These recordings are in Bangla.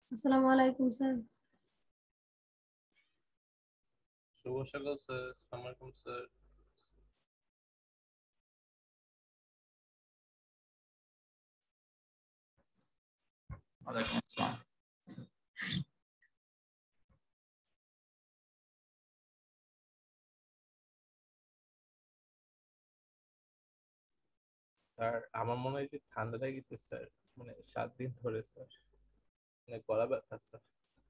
আসসালামু আলাইকুম স্যার। শুভ সকাল স্যার। আসসালামু আলাইকুম স্যার। ওয়ালাইকুম আসসালাম। স্যার আমার মনে হয় যে ঠান্ডা লেগেছে স্যার, মানে 7 দিন ধরে স্যার, মানে গলা ব্যথা sir.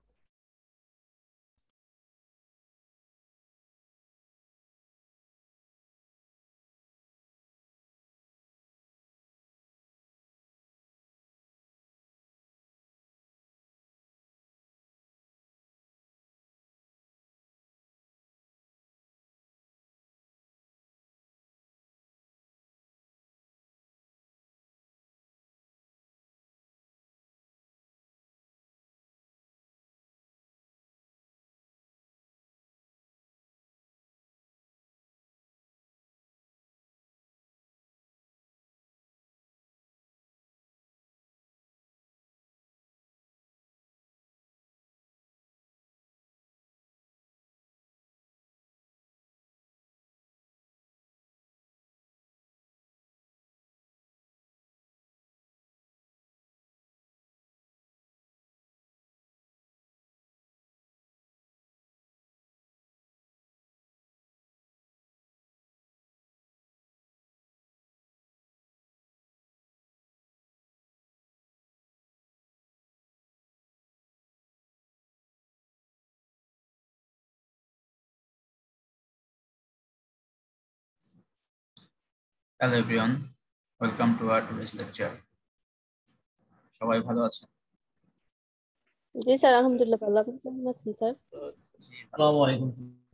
Hello everyone, welcome to our today's lecture. সবাই ভালো আছেন? জি স্যার, আলহামদুলিল্লাহ ভালো। আপনি কেমন আছেন স্যার? আসসালামু আলাইকুম।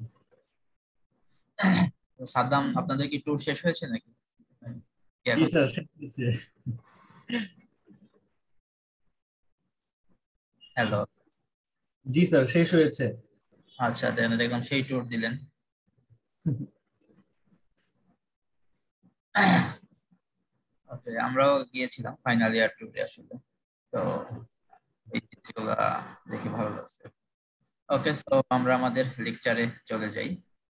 সাদ্দাম, আপনাদের কি ট্যুর শেষ হয়েছে নাকি? জি স্যার, শেষ হয়েছে। হ্যালো। জি স্যার, শেষ হয়েছে। আচ্ছা, দেখলাম সেই ট্যুর দিলেন। ওকে, আমরাও গিয়েছিলাম ফাইনাল ইয়ার ট্যুরে আসলে। তো এই জিনিসগুলা দেখে ভালো লাগছে। ওকে, সো আমরা আমাদের লেকচারে চলে যাই।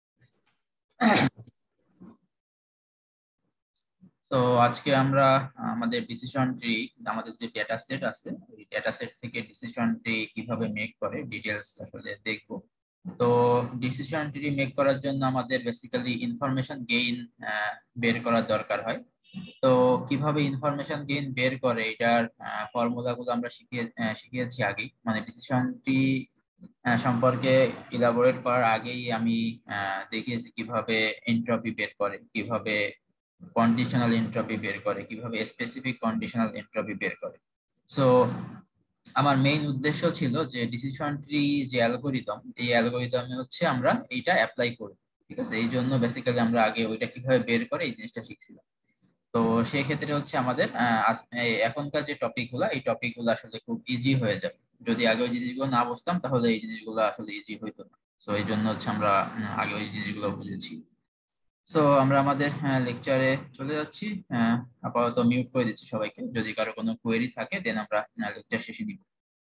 তো আজকে আমরা আমাদের ডিসিশন ট্রি, আমাদের যে ডেটা সেট আছে এই ডেটা সেট থেকে ডিসিশন ট্রি কিভাবে মেক করে ডিটেলস আসলে দেখবো। তো ডিসিশন ট্রি মেক করার জন্য আমাদের বেসিক্যালি ইনফরমেশন গেইন বের করার দরকার হয়। তো কিভাবে ইনফরমেশন গেইন বের করে এটার ফর্মুলা গুলো আমরা শিখিয়েছি আগেই, মানে ডিসিশন ট্রি সম্পর্কে ইলাবোরেট করার আগেই আমি দেখিয়েছি কিভাবে এনট্রপি বের করে, কিভাবে কন্ডিশনাল এনট্রপি বের করে, কিভাবে স্পেসিফিক কন্ডিশনাল এনট্রপি বের করে। সো আমার মেইন উদ্দেশ্য ছিল যে ডিসিশন ট্রি যে অ্যালগোরিদম, এই অ্যালগোরিদমে হচ্ছে আমরা এইটা অ্যাপ্লাই করি। ঠিক আছে, এই জন্য বেসিক্যালি আমরা আগে ওইটা কিভাবে বের করে এই জিনিসটা শিখছিলাম। তো সেই ক্ষেত্রে হচ্ছে আমাদের এখনকার যে টপিক গুলা, এই টপিক গুলো আসলে খুব ইজি হয়ে যাবে। যদি আগে ওই জিনিসগুলো না বুঝতাম তাহলে এই জিনিসগুলো আসলে ইজি হইতো না। তো এই জন্য হচ্ছে আমরা আগে ওই জিনিসগুলো বুঝেছি। সো আমরা আমাদের লেকচারে চলে যাচ্ছি। আপাতত মিউট করে দিচ্ছি সবাইকে, যদি কারো কোনো কোয়েরি থাকে দেন আমরা লেকচার শেষে নিব।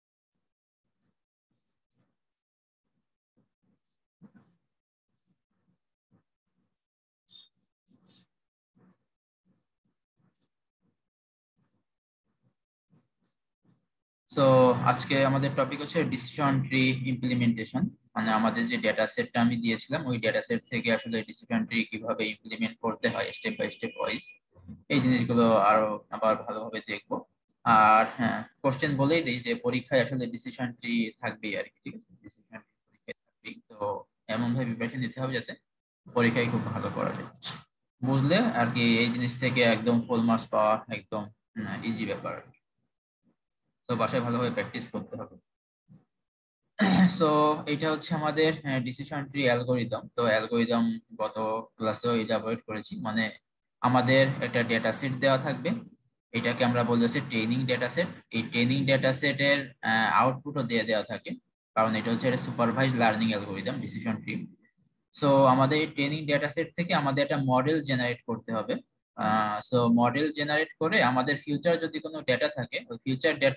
সো আজকে আমাদের টপিক হচ্ছে ডিসিশন ট্রি ইমপ্লিমেন্টেশন। মানে আমাদের যে ডেটা সেটটা আমি দিয়েছিলাম ওই ডেটা সেট থেকে আসলে ডিসিশন ট্রি কিভাবে ইমপ্লিমেন্ট করতে হয় স্টেপ বাই স্টেপ ওয়াইজ, এই জিনিসগুলো আরো আবার ভালোভাবে দেখবো। আর হ্যাঁ, কোশ্চেন বলেই দিই যে পরীক্ষায় আসলে ডিসিশন ট্রি থাকবেই আর কি। ঠিক আছে, ডিসিশন ট্রি পরীক্ষায় থাকবেই, তো এমন ভাবে প্রিপারেশন নিতে হবে যাতে পরীক্ষায় খুব ভালো করা যায়। বুঝলে আর কি, এই জিনিস থেকে একদম ফুল মার্কস পাওয়া একদম ইজি ব্যাপার। তো বাসায় ভালোভাবে প্র্যাকটিস করতে হবে। সো এটা হচ্ছে আমাদের ডিসিশন ট্রি অ্যালগোরিদম। তো অ্যালগোরিদম গত ক্লাসেও ইলাবোরেট করেছি, মানে আমাদের একটা ডেটা সেট দেওয়া থাকবে, এটাকে আমরা বলি হচ্ছে ট্রেনিং ডেটা সেট। এই ট্রেনিং ডেটা সেটের আউটপুটও দিয়ে দেওয়া থাকে, কারণ এটা হচ্ছে একটা supervise learning algorithm decision tree. So আমাদের এই ট্রেনিং ডেটা সেট থেকে আমাদের একটা মডেল জেনারেট করতে হবে। সো মডেল জেনারেট করে আমাদের ফিউচার যদি কোনো ডেটা থাকে, ওই ফিউচার ডেটা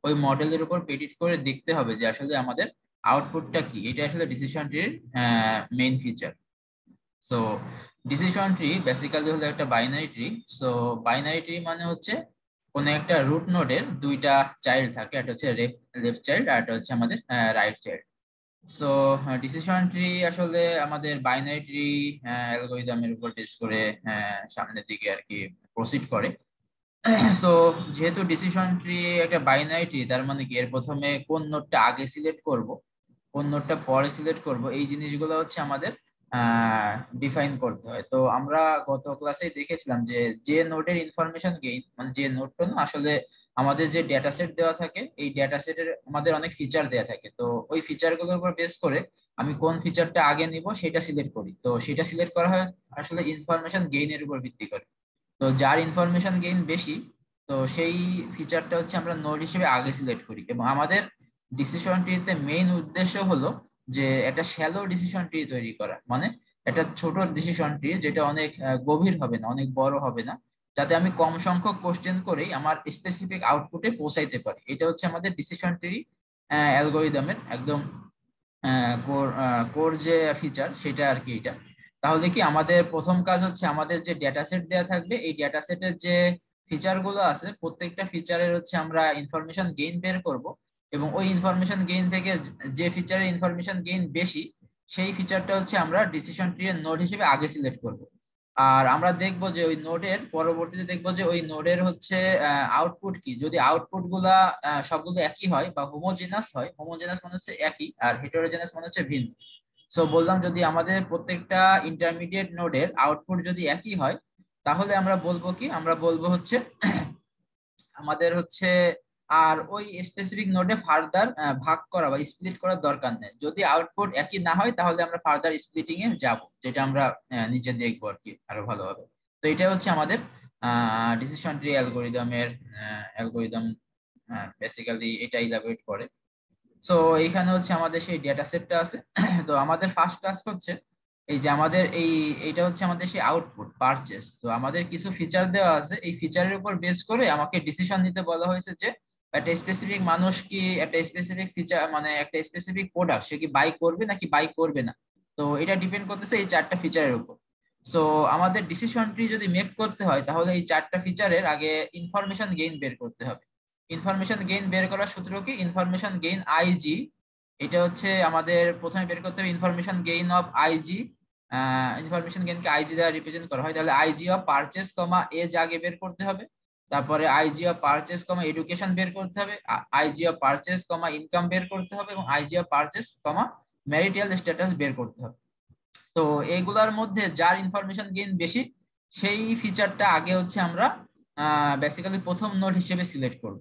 ওই মডেলের উপর প্রেডিক্ট করে দেখতে হবে যে আসলে আমাদের আউটপুটটা কি। এটা আসলে ডিসিশন ট্রির main feature. So decision tree basically হলো একটা binary tree. So binary tree মানে হচ্ছে কোন একটা রুট নোডের দুইটা চাইল্ড থাকে, একটা হচ্ছে লেফট চাইল্ড আর একটা হচ্ছে আমাদের right child. So decision tree আসলে আমাদের বাইনারি ট্রি অ্যালগরিদমের উপর বেস করে সামনের দিকে আর কি প্রসিড করে। সো যেহেতু ডিসিশন ট্রি একটা বাইনারি ট্রি, তার মানে কি এর প্রথমে কোন নোডটা আগে সিলেক্ট করব, কোন নোডটা পরে সিলেক্ট করব, এই জিনিসগুলো হচ্ছে আমাদের ডিফাইন করতে হয়। তো আমরা গত ক্লাসে দেখেছিলাম যে যে নোডের ইনফরমেশন গেইন, মানে যে নোডটা না আসলে আমাদের যে ডেটা সেট দেওয়া থাকে, এই ডেটা সেটের আমাদের অনেক ফিচার দেওয়া থাকে। তো ওই ফিচার গুলোর উপর বেস করে আমি কোন ফিচারটা আগে নিব সেটা সিলেক্ট করি। তো সেটা সিলেক্ট করা হয় আসলে ইনফরমেশন গেইনের উপর ভিত্তি করে। তো যার ইনফরমেশন গেইন বেশি, তো সেই ফিচারটা হচ্ছে আমরা নোড হিসেবে আগে সিলেক্ট করি। এবং আমাদের ডিসিশন ট্রিতে মেইন উদ্দেশ্য হলো যে একটা শ্যালো ডিসিশন ট্রি তৈরি করা, মানে একটা ছোট ডিসিশন ট্রি যেটা অনেক গভীর হবে না, অনেক বড় হবে না, যাতে আমি কম সংখ্যক কোশ্চেন করেই আমার স্পেসিফিক আউটপুটে পৌঁছাইতে পারি। এটা হচ্ছে আমাদের ডিসিশন ট্রি অ্যালগরিদমের একদম কোর যে ফিচার সেটা আর কি এটা। তাহলে কি আমাদের প্রথম কাজ হচ্ছে আমাদের যে ডেটা সেট দেওয়া থাকবে, এই ডেটা সেটের যে ফিচার গুলো আছে প্রত্যেকটা ফিচারের হচ্ছে আমরা ইনফরমেশন গেইন বের করব। এবং ওই ইনফরমেশন গেইন থেকে যে ফিচারের ইনফরমেশন গেইন বেশি, সেই ফিচারটা হচ্ছে আমরা ডিসিশন ট্রি এর নোড হিসেবে আগে সিলেক্ট করব। আর আমরা দেখবো যে ওই নোডের পরবর্তীতে দেখবো যে ওই নোডের হচ্ছে আউটপুট কি। যদি আউটপুট গুলা সবগুলো একই হয় বা হোমোজেনাস হয়, হোমোজেনাস মানে হচ্ছে একই, আর হেটেরোজেনাস মানে হচ্ছে ভিন্ন। সো বললাম যদি আমাদের প্রত্যেকটা ইন্টারমিডিয়েট নোডের আউটপুট যদি একই হয়, তাহলে আমরা বলবো কি, আমরা বলবো হচ্ছে আমাদের হচ্ছে আর ওই স্পেসিফিক নোডে ফার্দার ভাগ করা বা স্প্লিট করার দরকার নেই। যদি আউটপুট একই না হয় তাহলে আমরা ফার্দার স্প্লিটিং এ যাব, যেটা আমরা নিচে দেখবো আর কি আরো ভালোভাবে। তো এটা হচ্ছে আমাদের ডিসিশন ট্রি অ্যালগরিদমের অ্যালগরিদম বেসিক্যালি এটা ইলাবোরেট করে। সো এইখানে হচ্ছে আমাদের সেই ডেটা সেটটা আছে। তো আমাদের ফার্স্ট টাস্ক হচ্ছে এই যে আমাদের এইটা হচ্ছে আমাদের সেই আউটপুট পারচেজ। তো আমাদের কিছু ফিচার দেওয়া আছে, এই ফিচারের উপর বেস করে আমাকে ডিসিশন নিতে বলা হয়েছে যে একটা স্পেসিফিক মানুষ কি একটা স্পেসিফিক ফিচার, মানে একটা স্পেসিফিক প্রোডাক্ট সে কি বাই করবে নাকি বাই করবে না। তো এটা ডিপেন্ড করতেছে এই চারটা ফিচারের উপর। সো আমাদের ডিসিশন ট্রি যদি মেক করতে হয় তাহলে এই চারটা ফিচারের আগে ইনফরমেশন গেইন বের করতে হবে। ইনফরমেশন গেইন বের করার সূত্র কি, ইনফরমেশন গেইন আইজি। এটা হচ্ছে আমাদের প্রথমে বের করতে হবে information gain of IG. Information গেইনকে আইজি দ্বারা রিপ্রেজেন্ট করা হয়, তাহলে IG of purchase comma age আগে বের করতে হবে। তারপরে IG of purchase comma education বের করতে হবে, IG of purchase comma income বের করতে হবে, এবং IG of purchase comma marital status বের করতে হবে। তো এইগুলার মধ্যে যার ইনফরমেশন গেইন বেশি, সেই ফিচারটা আগে হচ্ছে আমরা বেসিক্যালি প্রথম নোড হিসেবে সিলেক্ট করব।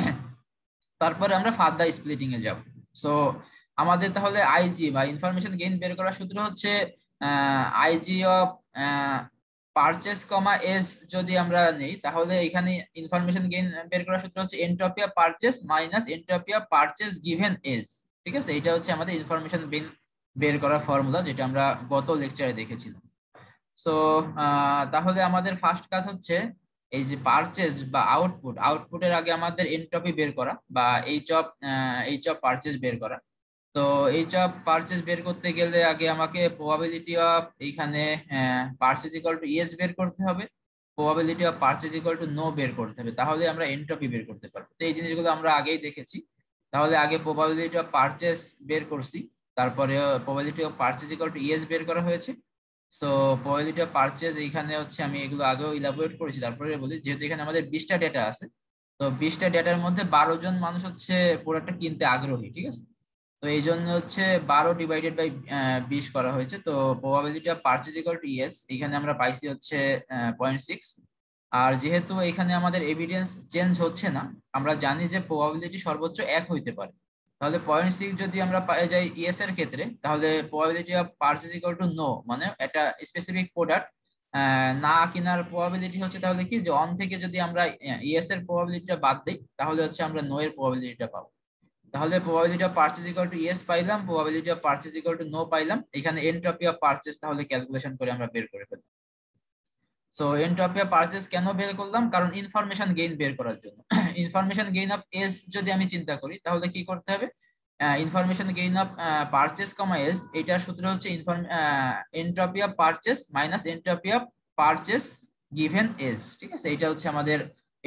তারপরে আমরা ফার্দার স্প্লিটিং এ যাব। সো আমাদের তাহলে আইজি বা ইনফরমেশন গেইন বের করার সূত্র হচ্ছে IG of purchase comma age যদি আমরা নেই, তাহলে এখানে ইনফরমেশন গেইন বের করার সূত্র হচ্ছে entropy of purchase minus entropy of purchase given age. ঠিক আছে, এটা হচ্ছে আমাদের ইনফরমেশন গেইন বের করার ফর্মুলা, যেটা আমরা গত লেকচারে দেখেছিলাম। সো তাহলে আমাদের ফার্স্ট কাজ হচ্ছে এই যে পারচেজ বা আউটপুটের আগে আমাদের এন্ট্রপি বের করা বা এইচ অফ পারচেজ বের করা। তো এইচ অফ পারচেজ বের করতে গেলে আগে আমাকে প্রবাবিলিটি অফ এইখানে পারচেজ ইকুয়াল টু ইয়েস বের করতে হবে, probability of purchase equal to no বের করতে হবে, তাহলে আমরা এন্ট্রপি বের করতে পারবো। তো এই জিনিসগুলো আমরা আগেই দেখেছি। তাহলে আগে প্রবাবিলিটি অফ পারচেজ বের করছি, তারপরে probability of purchase equal to yes বের করা হয়েছে। সো প্রবাবিলিটি অফ পারচেজ এইখানে হচ্ছে আমি এগুলো আগেও ইলাবোরেট করেছি, তারপরে বলি যেহেতু এখানে আমাদের 20টা ডেটা আছে, তো 20টা ডেটার মধ্যে 12 জন মানুষ হচ্ছে প্রোডাক্টটা কিনতে আগ্রহী। ঠিক আছে, তো এই জন্য হচ্ছে 12 ডিভাইডেড বাই 20 করা হয়েছে। তো probability of purchase equal to yes এখানে আমরা পাইছি হচ্ছে 0.6। আর যেহেতু এখানে আমাদের এভিডেন্স চেঞ্জ হচ্ছে না, আমরা জানি যে প্রবাবিলিটি সর্বোচ্চ 1 হইতে পারে, তাহলে 0.6 যদি আমরা পাই যাই ইয়েস এর ক্ষেত্রে, তাহলে probability of purchase equal to no, মানে একটা স্পেসিফিক প্রোডাক্ট না কেনার প্রবাবিলিটি হচ্ছে তাহলে কি যে অন থেকে যদি আমরা ইয়েস এর প্রবাবিলিটিটা বাদ দিই, তাহলে হচ্ছে আমরা নো এর প্রবাবিলিটিটা পাবো। তাহলে probability of purchase equal to yes পাইলাম, probability of purchase equal to no পাইলাম, এখানে এন্ট্রপি অফ পারচেজ তাহলে ক্যালকুলেশন করে আমরা বের করে ফেললাম। সো এন্ট্রপি অফ পারচেজ কেন বের করলাম, কারণ ইনফরমেশন গেইন বের করার জন্য। ইনফরমেশন গেইন অফ এজ যদি আমি চিন্তা করি তাহলে কি করতে হবে, information gain of purchase comma age, এটার সূত্র হচ্ছে entropy of purchase minus entropy of purchase given age. ঠিক আছে, এটা হচ্ছে আমাদের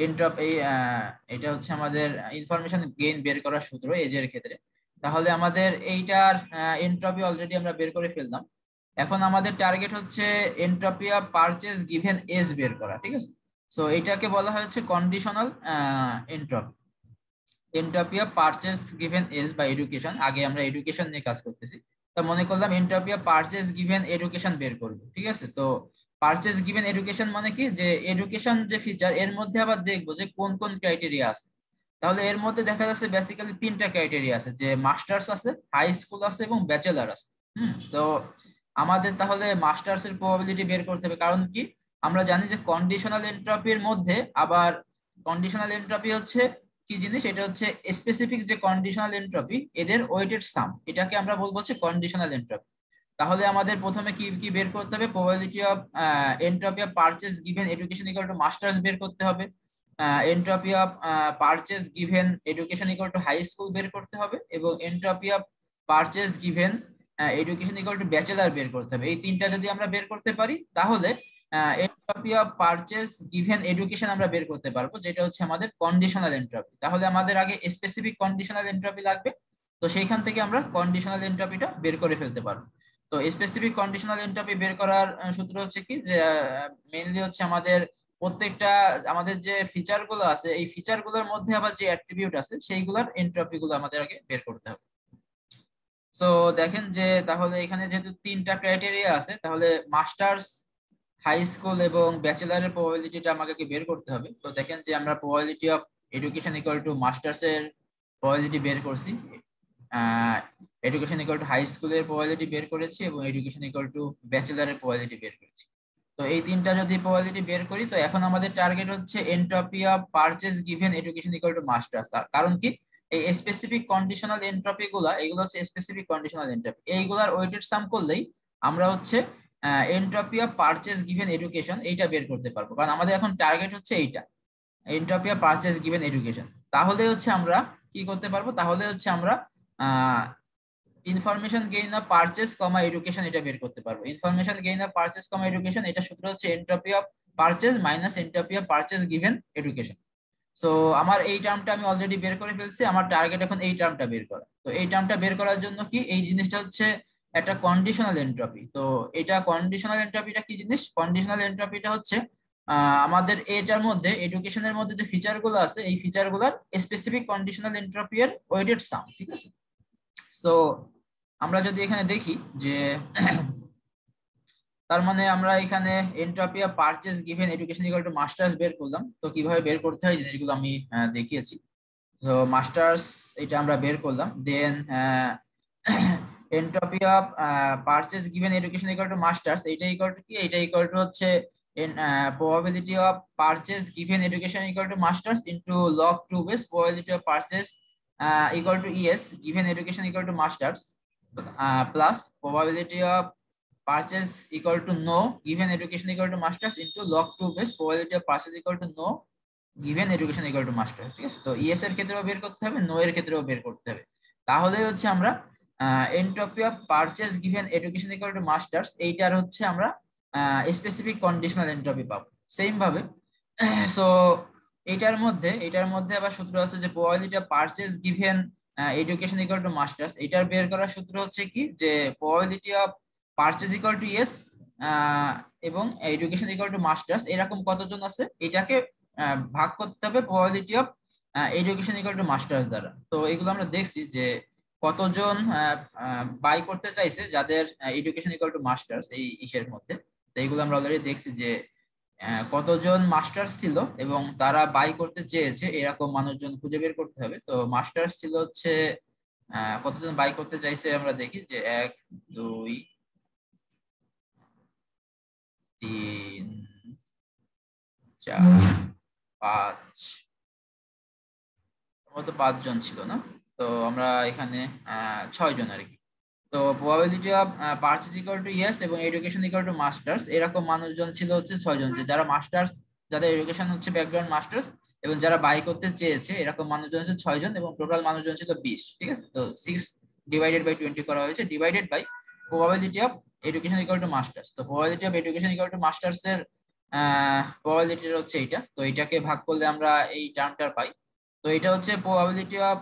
এটা হচ্ছে আমাদের ইনফরমেশন গেইন বের করার সূত্র এজের ক্ষেত্রে। তাহলে আমাদের এইটার এন্ট্রপি অলরেডি আমরা বের করে ফেললাম। এখন আমাদের টার্গেট হচ্ছে entropy of purchase given age বের করা। ঠিক আছে, সো এটাকে বলা হচ্ছে conditional entropy, entropy of purchase given age বা এডুকেশন। আগে আমরা এডুকেশন নিয়ে কাজ করতেছি, তো মনে করলাম entropy of purchase given education বের করব। ঠিক আছে, তো পারচেস গিভেন এডুকেশন মানে কি, যে এডুকেশন যে ফিচার এর মধ্যে আবার দেখবো যে কোন কোন ক্রাইটেরিয়া আছে। তাহলে এর মধ্যে দেখা যাচ্ছে বেসিক্যালি তিনটা ক্রাইটেরিয়া আছে, যে মাস্টার্স আছে, হাই স্কুল আছে এবং ব্যাচেলার আছে। তো আমাদের তাহলে মাস্টার্স এর প্রবাবিলিটি বের করতে হবে, কারণ কি আমরা জানি যে কন্ডিশনাল এন্ট্রপির মধ্যে আবার কন্ডিশনাল এন্ট্রপি হচ্ছে কি জিনিস, এটা হচ্ছে স্পেসিফিক যে কন্ডিশনাল এন্ট্রপি এদের ওয়েটেড সাম, এটাকে আমরা বলবো হচ্ছে কন্ডিশনাল এন্ট্রপি। তাহলে আমাদের প্রথমে কি কি বের করতে হবে, probability of entropy of purchase given education equal to masters বের করতে হবে, entropy of purchase given education equal to high school বের করতে হবে, এবং entropy of purchase given education equal to bachelor বের করতে হবে। এই তিনটা যদি আমরা বের করতে পারি তাহলে entropy of purchase given education আমরা বের করতে পারবো, যেটা হচ্ছে আমাদের কন্ডিশনাল এন্ট্রপি। তাহলে আমাদের আগে স্পেসিফিক কন্ডিশনাল এন্ট্রপি লাগবে, তো সেইখান থেকে আমরা কন্ডিশনাল এন্ট্রপিটা বের করে ফেলতে পারবো। তো স্পেসিফিক কন্ডিশনাল এন্ট্রপি বের করার সূত্র হচ্ছে কি, যে মেইনলি হচ্ছে আমাদের প্রত্যেকটা আমাদের যে ফিচার গুলো আছে এই ফিচার গুলোর মধ্যে আবার যে অ্যাট্রিবিউট আছে সেইগুলোর এন্ট্রপি গুলো আমাদের আগে বের করতে হবে। সো দেখেন যে তাহলে এখানে যেহেতু তিনটা ক্রাইটেরিয়া আছে, তাহলে মাস্টার্স, হাই স্কুল এবং ব্যাচেলারের প্রবাবিলিটিটা আমাকে বের করতে হবে। তো দেখেন যে আমরা probability of education equal to masters এর প্রবাবিলিটি বের করছি, এডুকেশন ইকুয়াল টু হাই স্কুলের প্রবাবিলিটি বের করেছি এবং এডুকেশন ইকুয়াল টু ব্যাচেলারের প্রবাবিলিটি বের করেছি। তো এই তিনটা যদি প্রবাবিলিটি বের করি, তো এখন আমাদের টার্গেট হচ্ছে entropy of purchase given education equal to masters. তার কারণ কি, এই স্পেসিফিক কন্ডিশনাল এন্ট্রপি গুলা, এগুলো হচ্ছে স্পেসিফিক কন্ডিশনাল এন্ট্রপি, এইগুলার ওয়েটেড সাম করলেই আমরা হচ্ছে entropy of purchase given education এইটা বের করতে পারবো, কারণ আমাদের এখন টার্গেট হচ্ছে এইটা, entropy of purchase given education. তাহলে হচ্ছে আমরা কি করতে পারবো, তাহলে হচ্ছে আমরা information gain of purchase comma education এটা বের করতে পারবো। Information gain of purchase comma education, এটা সূত্র হচ্ছে entropy of purchase minus entropy of purchase given education. So আমার এই টার্মটা আমি অলরেডি বের করে ফেলছি, আমার টার্গেট এখন এই টার্মটা বের করা। তো এই টার্মটা বের করার জন্য কি, এই জিনিসটা হচ্ছে একটা কন্ডিশনাল এন্ট্রপি। তো এটা কন্ডিশনাল এন্ট্রপিটা কি জিনিস, কন্ডিশনাল এন্ট্রপিটা হচ্ছে আমাদের এটার মধ্যে এডুকেশনের মধ্যে যে ফিচার গুলো আছে এই ফিচার গুলার স্পেসিফিক কন্ডিশনাল এন্ট্রপি এর ওয়েটেড সাম। ঠিক আছে, সো আমরা যদি এখানে দেখি যে তার মানে আমরা এখানে entropy of purchase given education equal to masters বের করলাম। তো কিভাবে বের করতে হয় জিনিসগুলো আমি দেখিয়েছি। তো মাস্টার্স এটা আমরা বের করলাম, then entropy of purchase given education equal to masters, এইটা ইকুয়াল টু কি, এইটা ইকুয়াল টু হচ্ছে probability of purchase given education equal to masters into log 2 base probability of purchase equal to es given education equal to masters plus probability of purchase equal to no given education equal to masters into log 2 base probability of purchase equal to no given education equal to masters। ঠিক আছে, তো es এর ক্ষেত্রেও বের করতে হবে, no এর ক্ষেত্রেও বের করতে হবে। তাহলে হচ্ছে আমরা entropy of purchase given education equal to masters এইটার হচ্ছে আমরা স্পেসিফিক কন্ডিশনাল এন্ট্রপি পাবো সেম ভাবে। সো এটার মধ্যে আবার সূত্র আছে যে probability of purchase given education equal to masters, এটার বের করার সূত্র হচ্ছে কি, যে probability of purchase equal to yes এবং এডুকেশন ইকুয়াল টু মাস্টার্স এরকম কতজন আছে এটাকে ভাগ করতে হবে probability of education equal to masters দ্বারা। তো এগুলো আমরা দেখছি যে কতজন বাই করতে চাইছে যাদের এডুকেশন ইকুয়াল টু মাস্টার্স এই ইসের মধ্যে। তো এইগুলো আমরা অলরেডি দেখছি যে কতজন মাস্টার্স ছিল এবং তারা বাই করতে চেয়েছে এরকম মানুষজন খুঁজে বের করতে হবে। তো মাস্টার্স ছিল হচ্ছে কতজন বাই করতে চাইছে আমরা দেখি যে 1 2 3 4 5 মতো 5 জন ছিল না, তো আমরা এখানে 6 জন আর কি। তো probability of purchase equal to yes এবং এডুকেশন ইকুয়াল টু মাস্টার্স এরকম মানুষজন ছিল হচ্ছে 6 জন, যারা মাস্টার্স, যাদের এডুকেশন হচ্ছে ব্যাকগ্রাউন্ড মাস্টার্স এবং যারা বাই করতে চেয়েছে এরকম মানুষজন হচ্ছে 6 জন এবং টোটাল মানুষজন ছিল 20, ঠিক আছে। তো 6 ডিভাইডেড বাই 20 করা হয়েছে, divided by probability of education equal to masters. তো probability of education equal to masters এর প্রবাবিলিটি হচ্ছে এইটা, তো এটাকে ভাগ করলে আমরা এই টার্মটা পাই। তো এটা হচ্ছে probability of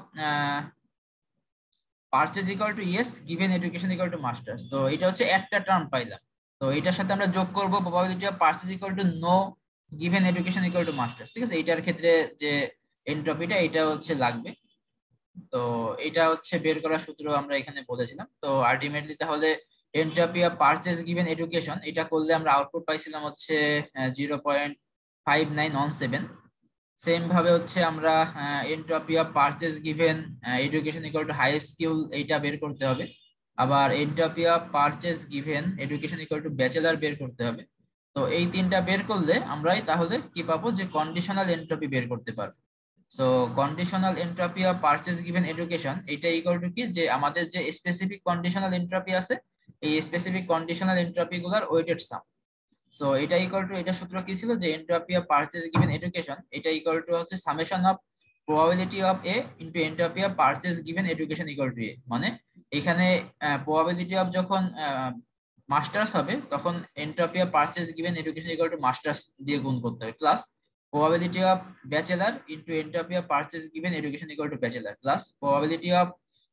purchase equal to yes given education equal to masters. তো এটা হচ্ছে একটা টার্ম পাইলাম, তো এটার সাথে আমরা যোগ করব probability of purchase equal to no given education equal to masters, ঠিক আছে। এটার ক্ষেত্রে যে এনট্রপিটা এটা হচ্ছে লাগবে, তো এটা হচ্ছে বের করার সূত্র আমরা এখানে বলেছিলাম। তো আলটিমেটলি তাহলে entropy of purchase given education এটা করলে আমরা আউটপুট পাইছিলাম হচ্ছে 0.5917। সেম ভাবে হচ্ছে আমরা entropy of purchase given education equal to high school এইটা বের করতে হবে, আবার entropy of purchase given education equal to bachelor বের করতে হবে। তো এই তিনটা বের করলে আমরাই তাহলে কি পাবো, যে কন্ডিশনাল এনট্রপি বের করতে পারবো। So conditional entropy of purchase given education এটা ইকুয়াল টু কি, যে আমাদের যে স্পেসিফিক কন্ডিশনাল এনট্রপি আছে এই স্পেসিফিক কন্ডিশনাল এনট্রপি গুলার ওয়েটেড সাম। সো এটা ইকুয়াল টু, এটা সূত্র কি ছিল, যে entropy of purchase given education এটা ইকুয়াল টু হচ্ছে summation of probability of A into entropy of purchase given education equal to A. মানে এখানে প্রবাবিলিটি অফ যখন মাস্টার্স হবে তখন entropy of purchase given education equal to masters দিয়ে গুণ করতে হবে, plus probability of bachelor into entropy of purchase given education equal to bachelor plus probability of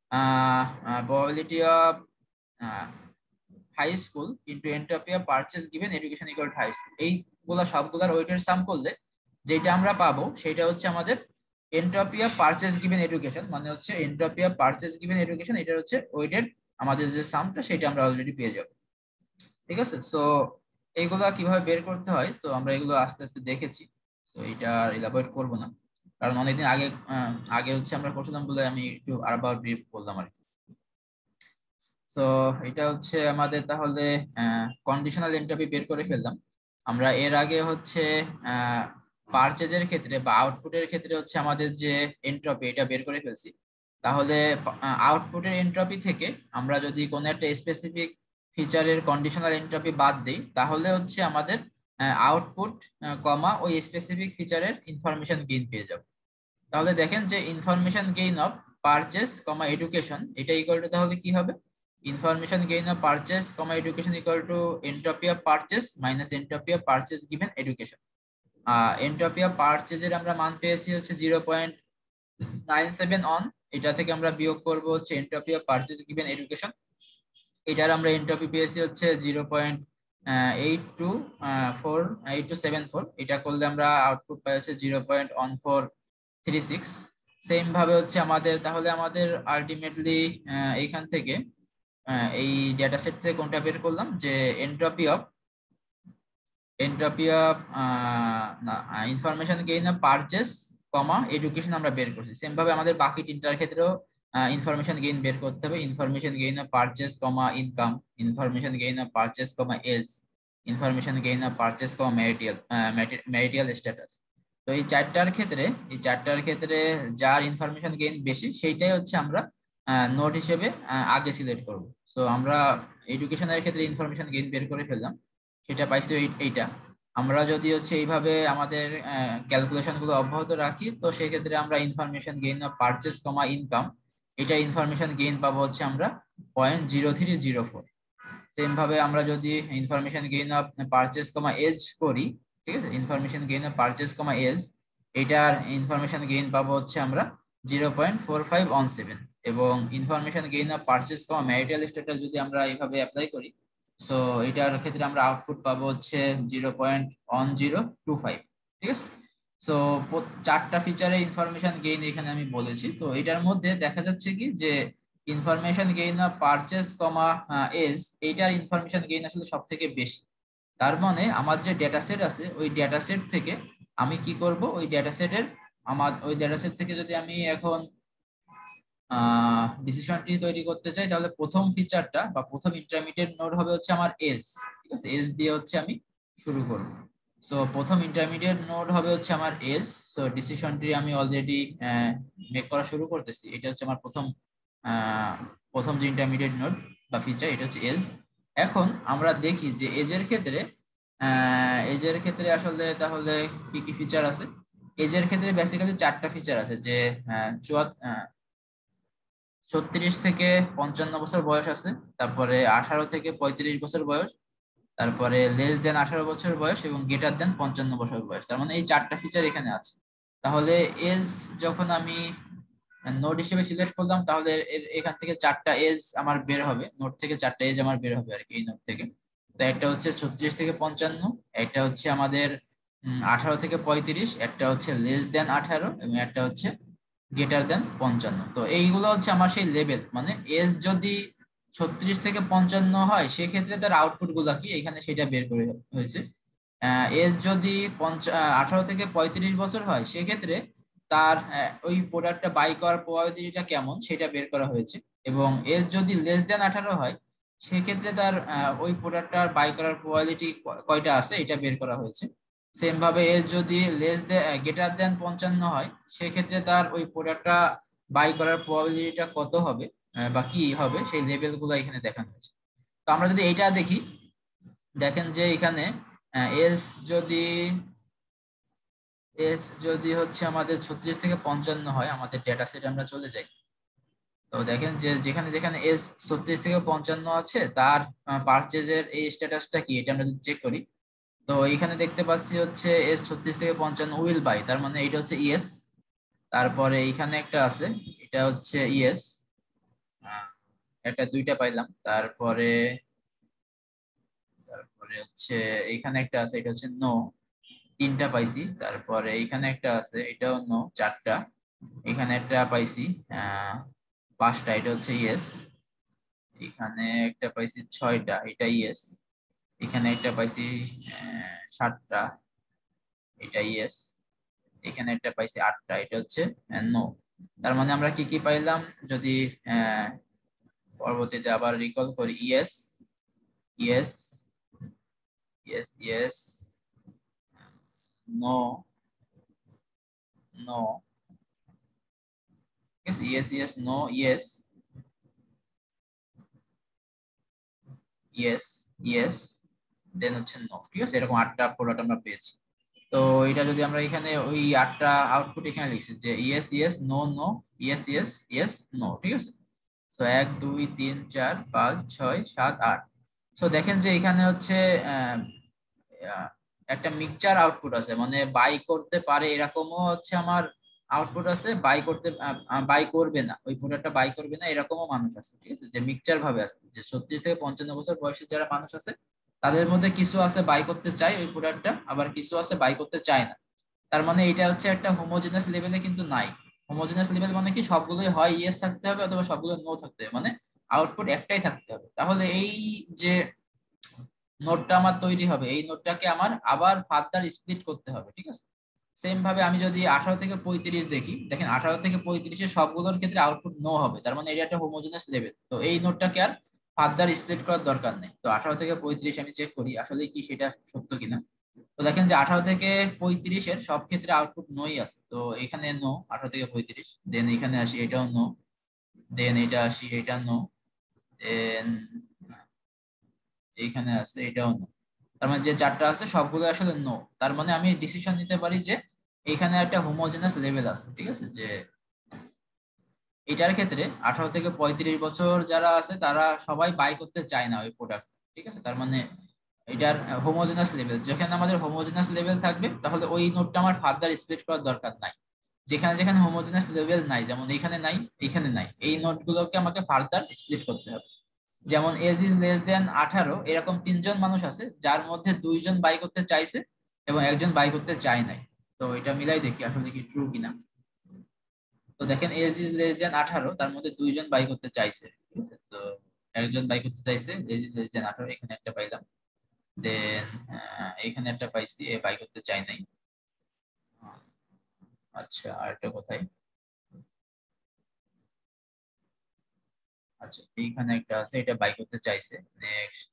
high school into entropy of purchase given education equal to high school। এইগুলা সবগুলার ওয়েটের সাম করলে যেটা আমরা পাবো সেটা হচ্ছে আমাদের entropy of purchase given education, মানে হচ্ছে entropy of purchase given education এটা হচ্ছে ওয়েটেড আমাদের যে সামটা সেটা আমরা অলরেডি পেয়ে যাব, ঠিক আছে। সো এইগুলা কিভাবে বের করতে হয় তো আমরা এগুলো আস্তে আস্তে দেখেছি, তো এটা ইলাবোরেট করব না কারণ অনেকদিন আগে হচ্ছে আমরা করছিলাম বলে আমি একটু আবার ব্রিফ করলাম আর কি। সো এটা হচ্ছে আমাদের তাহলে কন্ডিশনাল এনট্রপি বের করে ফেললাম আমরা। এর আগে হচ্ছে পারচেজের ক্ষেত্রে বা আউটপুটের ক্ষেত্রে হচ্ছে আমাদের যে এনট্রপি এটা বের করে ফেলছি। তাহলে আউটপুটের এনট্রপি থেকে আমরা যদি কোনো একটা স্পেসিফিক ফিচারের কন্ডিশনাল এনট্রপি বাদ দিই তাহলে হচ্ছে আমাদের আউটপুট কমা ওই স্পেসিফিক ফিচারের ইনফরমেশন গেইন পেয়ে যাব। তাহলে দেখেন যে information gain of purchase comma education এটা ইকুয়াল টু তাহলে কি হবে, information gain of purchase comma education equal to entropy of purchase minus entropy of purchase given education. Entropy of পারচেজের আমরা মান পেয়েছি হচ্ছে 0.97 অন, এটা থেকে আমরা বিয়োগ করব হচ্ছে entropy of purchase given education, এটার আমরা এনট্রপি পেয়েছি হচ্ছে 0.8274, এটা করলে আমরা আউটপুট পাই হচ্ছে 0.1436। সেম ভাবে হচ্ছে আমাদের তাহলে আমাদের আলটিমেটলি এইখান থেকে এই ডেটা সেট থেকে কোনটা বের করলাম, যে entropy of information gain of purchase comma education আমরা বের করছি। সেম ভাবে আমাদের বাকি তিনটার ক্ষেত্রেও ইনফরমেশন গেইন বের করতে হবে, information gain of purchase comma income, information gain of purchase comma age, information gain of purchase comma marital status. তো এই চারটার ক্ষেত্রে যার ইনফরমেশন গেইন বেশি সেইটাই হচ্ছে আমরা নোড হিসেবে আগে সিলেক্ট করব। সো আমরা এডুকেশনের ক্ষেত্রে ইনফরমেশন গেইন বের করে ফেললাম, সেটা পাইছি এইটা। আমরা যদি হচ্ছে এইভাবে আমাদের ক্যালকুলেশন গুলো অব্যাহত রাখি তো সেক্ষেত্রে আমরা information gain of purchase comma income এটা ইনফরমেশন গেইন পাবো হচ্ছে আমরা 0.0304। সেম ভাবে আমরা যদি information gain of purchase comma age করি, ঠিক আছে, information gain of purchase comma age এটার ইনফরমেশন গেইন পাবো হচ্ছে আমরা 0.4517, এবং information gain of purchase comma marital status যদি আমরা এইভাবে অ্যাপ্লাই করি সো এটার ক্ষেত্রে আমরা আউটপুট পাবো হচ্ছে 0.1025, ঠিক আছে। সো চারটা ফিচারে ইনফরমেশন গেইন এখানে আমি বলেছি। তো এটার মধ্যে দেখা যাচ্ছে কি যে information gain of purchase comma age এইটার ইনফরমেশন গেইন আসলে সব থেকে বেশি। তার মানে আমার যে ডেটা সেট আছে ওই ডেটা সেট থেকে আমি কি করব, ওই ডেটা সেট থেকে যদি আমি এখন ডিসিশন ট্রি তৈরি করতে চাই তাহলে প্রথম ফিচারটা বা প্রথম ইন্টারমিডিয়েট নোড হবে হচ্ছে আমার এজ, ঠিক আছে, এজ দিয়ে হচ্ছে আমি শুরু করব। সো প্রথম ইন্টারমিডিয়েট নোড হবে হচ্ছে আমার এজ। সো ডিসিশন ট্রি আমি অলরেডি মেক করা শুরু করতেছি, এটা হচ্ছে আমার প্রথম যে ইন্টারমিডিয়েট নোড বা ফিচার এটা হচ্ছে এজ। এখন আমরা দেখি যে এজের ক্ষেত্রে আসলে তাহলে কি কি ফিচার আছে। এজের ক্ষেত্রে বেসিক্যালি 4টা ফিচার আছে, যে 36 থেকে 55 বছর বয়স আছে, তারপরে 18 থেকে 35 বছর বয়স, তারপরে লেস দেন 18 বছর বয়স এবং গ্রেটার দেন 55 বছর বয়স। তার মানে এই 4টা ফিচার এখানে আছে। তাহলে এজ যখন আমি নোট হিসেবে সিলেক্ট করলাম, তাহলে এখান থেকে 4টা এজ আমার বের হবে, নোট থেকে 4টা এজ আমার বের হবে আর কি এই নোট থেকে। তো একটা হচ্ছে 36 থেকে 55, একটা হচ্ছে আমাদের 18 থেকে 35, একটা হচ্ছে লেস দেন 18 এবং একটা হচ্ছে গ্রেটার দেন 55। তো এইগুলো হচ্ছে আমার সেই লেভেল, মানে এজ যদি 36 থেকে 55 হয় সেক্ষেত্রে তার আউটপুট গুলা কি এখানে সেটা বের করে হয়েছে। এজ যদি 18 থেকে 35 বছর হয় সেক্ষেত্রে তার ওই প্রোডাক্টটা বাই করার প্রবাবিলিটিটা কেমন সেটা বের করা হয়েছে। এবং এজ যদি লেস দেন 18 হয় সেক্ষেত্রে তার ওই প্রোডাক্টটার বাই করার প্রবাবিলিটি কয়টা আছে এটা বের করা হয়েছে। সেম ভাবে এজ যদি গ্রেটার দেন 55 হয় সেক্ষেত্রে তার ওই প্রোডাক্টটা বাই করার প্রবাবিলিটিটা কত হবে বা কি হবে সেই লেভেল গুলো এখানে দেখানো হয়েছে। তো আমরা যদি এটা দেখি, দেখেন যে এখানে এজ যদি হচ্ছে আমাদের 36 থেকে 55 হয়, আমাদের ডেটা সেট আমরা চলে যাই। তো দেখেন যে যেখানে যেখানে এজ 36 থেকে 55 আছে তার পারচেজের এই স্ট্যাটাসটা কি এটা আমরা যদি চেক করি, তো এখানে দেখতে পাচ্ছি হচ্ছে এজ 36 থেকে 55 উইল বাই, তার মানে এটা হচ্ছে ইয়েস। তারপরে এখানে একটা আছে, এটা হচ্ছে ইয়েস, একটা দুইটা পাইলাম। তারপরে হচ্ছে এখানে একটা আছে, এটা হচ্ছে নো, 3টা পাইছি। তারপরে এখানে একটা আছে, এটাও নো, 4টা। এখানে একটা পাইছি 5টা, এটা হচ্ছে ইয়েস। এখানে একটা পাইছি 6টা, এটা ইয়েস। এখানে একটা পাইছি 7টা, এটা ইয়েস। এখানে একটা পাইছি 8টা, এটা হচ্ছে নো। তার মানে আমরা কি কি পাইলাম যদি পরবর্তীতে আবার রিকল করি, yes yes yes yes, no no, ঠিক আছে, yes yes no yes yes yes, then হচ্ছে নো। ঠিক আছে, এরকম 8টা প্রোডাক্ট আমরা পেয়েছি। তো এটা যদি আমরা এখানে ওই 8টা আউটপুট এখানে লিখছি যে yes yes no no yes yes yes no, ঠিক আছে। তো 1 2 3 4 5 6 7 8। সো দেখেন যে এখানে হচ্ছে আহ, আহ, একটা মিক্সচার আউটপুট আছে, মানে বাই করতে পারে এরকমও হচ্ছে আমার আউটপুট আছে, বাই করবে না, ওই প্রোডাক্টটা বাই করবে না এরকমও মানুষ আছে। ঠিক আছে, যে মিক্সচার ভাবে আছে, যে 36 থেকে 55 বছর বয়সী যারা মানুষ আছে তাদের মধ্যে কিছু আছে বাই করতে চায় ওই প্রোডাক্টটা, আবার কিছু আছে বাই করতে চায় না। তার মানে এটা হচ্ছে একটা হোমোজেনাস লেভেলে কিন্তু নাই। হোমোজেনাস লেভেল মানে কি সবগুলোই হয় ইয়েস থাকতে হবে অথবা সবগুলো নো থাকতে হবে, মানে আউটপুট একটাই থাকতে হবে। তাহলে এই যে নোটটা আমার তৈরি হবে এই নোটটাকে আমার আবার ফার্দার স্প্লিট করতে হবে। ঠিক আছে, সেম ভাবে আমি যদি 18 থেকে 35 দেখি, দেখেন 18 থেকে 35 সবগুলোর ক্ষেত্রে আউটপুট নো হবে, তার মানে এটা একটা হোমোজেনাস লেভেল। তো এই নোটটাকে আর ফার্দার স্প্লিট করার দরকার নেই। তো 18 থেকে 35 আমি চেক করি আসলে কি সেটা সত্য কিনা। তো দেখেন যে 18 থেকে 35 এর সব ক্ষেত্রে আউটপুট নোই আছে, তো এখানে নো 18 থেকে 35। দেন এখানে আসি, এটাও নো। দেন এটা আসি, এটা নো। দেন এইখানে আছে, এটাও নো। তার মানে যে 4টা আছে সবগুলো আসলে নো। তার মানে আমি ডিসিশন নিতে পারি যে এখানে একটা হোমোজেনাস লেভেল আছে। ঠিক আছে, যে এটার ক্ষেত্রে 18 থেকে 35 বছর যারা আছে তারা সবাই বাই করতে চায় না ওই প্রোডাক্ট। ঠিক আছে, তার মানে এটার হোমোজেনাস লেভেল, যেখানে আমাদের হোমোজেনাস লেভেল থাকবে তাহলে ওই নোটটা আমার ফার্দার স্প্লিট করার দরকার নাই। যেখানে যেখানে হোমোজেনাস লেভেল নাই, যেমন এখানে নাই এখানে নাই, এই নোটগুলোকে আমাকে ফার্দার স্প্লিট করতে হবে। যেমন এজ ইজ লেস দেন 18 এরকম 3জন মানুষ আছে যার মধ্যে 2জন বাই করতে চাইছে এবং একজন বাই করতে চায় নাই। তো এটা মিলাই দেখি আসলে কি ট্রু কিনা। তো দেখেন এজ ইজ লেস দেন 18 তার মধ্যে 2জন বাই করতে চাইছে। ঠিক আছে, তো একজন বাই করতে চাইছে, এজ ইজ লেস দেন 18, এখানে একটা পাইলাম। দেন এখানে একটা পাইছি, এ বাই করতে চাই নাই। আচ্ছা, আরেকটা কোথায়, আচ্ছা এইখানে একটা আছে, এটা বাই করতে চাইছে। নেক্সট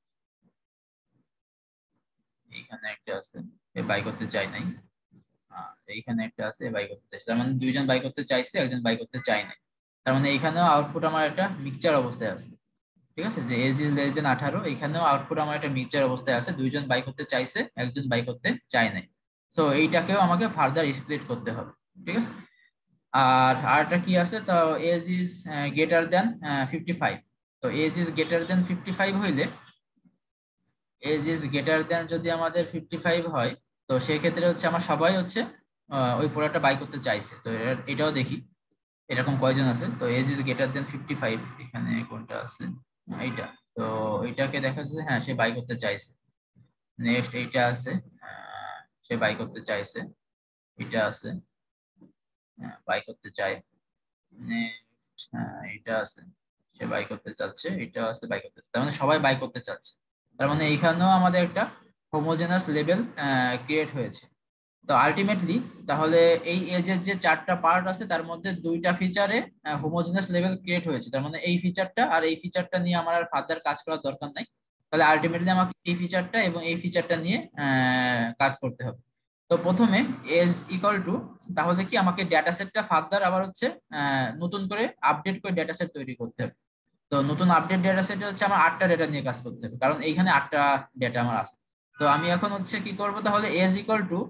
এইখানে একটা আছে, এ বাই করতে চাই নাই। এইখানে একটা আছে, বাই করতে চাইছে, তার মানে 2জন বাই করতে চাইছে, একজন বাই করতে চায় নাই। তার মানে এখানেও আউটপুট আমার একটা মিক্সচার অবস্থায় আছে। ঠিক আছে, যে এজ ইজ লেস দেন 18 এখানেও আউটপুট আমার একটা মিক্সচার অবস্থায় আছে, 2জন বাই করতে চাইছে, একজন বাই করতে চায় নাই। সো এইটাকেও আমাকে ফার্দার স্প্লিট করতে হবে, ঠিক আছে। আর আরটা কি আছে, তো এজ ইজ গ্রেটার দেন 55। তো এজ ইজ গ্রেটার দেন 55 হইলে, এজ ইজ গ্রেটার দেন যদি আমাদের 55 হয়, তো সেই ক্ষেত্রে হচ্ছে আমার সবাই হচ্ছে ওই প্রোডাক্টটা বাই করতে চাইছে। তো এটাও দেখি এরকম কয়জন আছে। তো এজ ইজ গ্রেটার দেন 55, এখানে কোনটা আছে, এইটা। তো এইটাকে দেখা যাচ্ছে হ্যাঁ সে বাই করতে চাইছে। নেক্সট এইটা আছে, সে বাই করতে চাইছে। এটা আছে, বাই করতে চায়। নেক্সট এটা আছে, সে বাই করতে চাচ্ছে। এটা আছে, বাই করতে চাচ্ছে। তার মানে সবাই বাই করতে চাচ্ছে। তার মানে এখানেও আমাদের একটা হোমোজেনাস লেভেল ক্রিয়েট হয়েছে। তো আলটিমেটলি তাহলে এই এজের যে 4টা পার্ট আছে তার মধ্যে 2টা ফিচারে হোমোজেনাস লেভেল ক্রিয়েট হয়েছে। তার মানে এই ফিচারটা আর এই ফিচারটা নিয়ে আমার আর ফার্দার কাজ করার দরকার নাই। তাহলে আলটিমেটলি আমাকে এই ফিচারটা এবং এই ফিচারটা নিয়ে কাজ করতে হবে। তো প্রথমে এজ ইকুয়াল টু, তাহলে কি আমাকে ডেটা সেটটা ফার্দার আবার হচ্ছে নতুন করে আপডেট করে ডেটা সেট তৈরি করতে হবে। তো নতুন আপডেট ডেটা সেটে হচ্ছে আমার 8টা ডেটা নিয়ে কাজ করতে হবে, কারণ এইখানে 8টা ডেটা আমার আছে। তো আমি এখন হচ্ছে কি করব, তাহলে এজ ইকুয়াল টু